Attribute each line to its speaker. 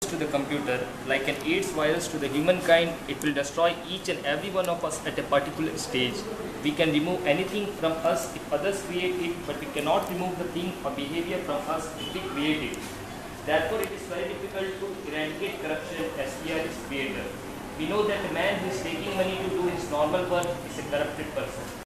Speaker 1: to the computer, like an AIDS virus to the humankind, it will destroy each and every one of us at a particular stage. We can remove anything from us if others create it, but we cannot remove the thing or behavior from us if we create it. Therefore, it is very difficult to eradicate corruption as we are its creator. We know that a man who is taking money to do his normal work is a corrupted person.